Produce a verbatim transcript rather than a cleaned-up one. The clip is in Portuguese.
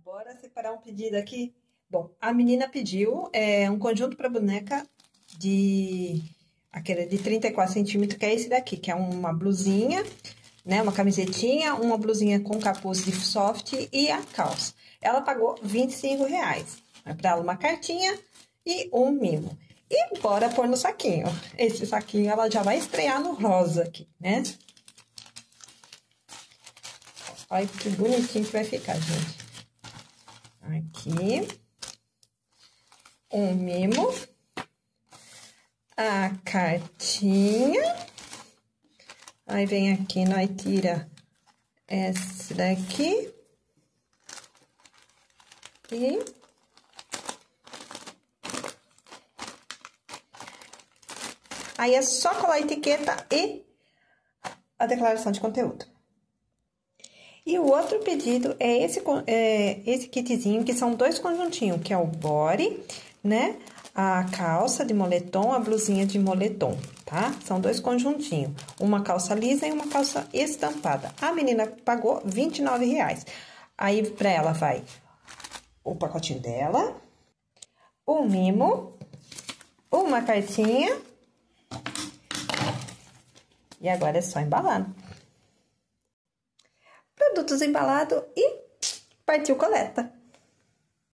Bora separar um pedido aqui. Bom, a menina pediu é, um conjunto para boneca de... aquele de trinta e quatro centímetros, que é esse daqui, que é uma blusinha, né? Uma camisetinha, uma blusinha com capuz de soft e a calça. Ela pagou vinte e cinco reais. Vai para ela uma cartinha e um mimo. E bora pôr no saquinho. Esse saquinho ela já vai estrear no rosa aqui, né? Olha que bonitinho que vai ficar, gente. Aqui. Um mimo. A cartinha. Aí vem aqui, nós tira esse daqui. E... aí é só colar a etiqueta e a declaração de conteúdo. E o outro pedido é esse, é, esse kitzinho, que são dois conjuntinhos, que é o body, né? A calça de moletom, a blusinha de moletom, tá? São dois conjuntinhos, uma calça lisa e uma calça estampada. A menina pagou vinte e nove reais. Aí, pra ela vai o pacotinho dela, o mimo, uma cartinha, e agora é só embalar. Produtos embalados e partiu coleta.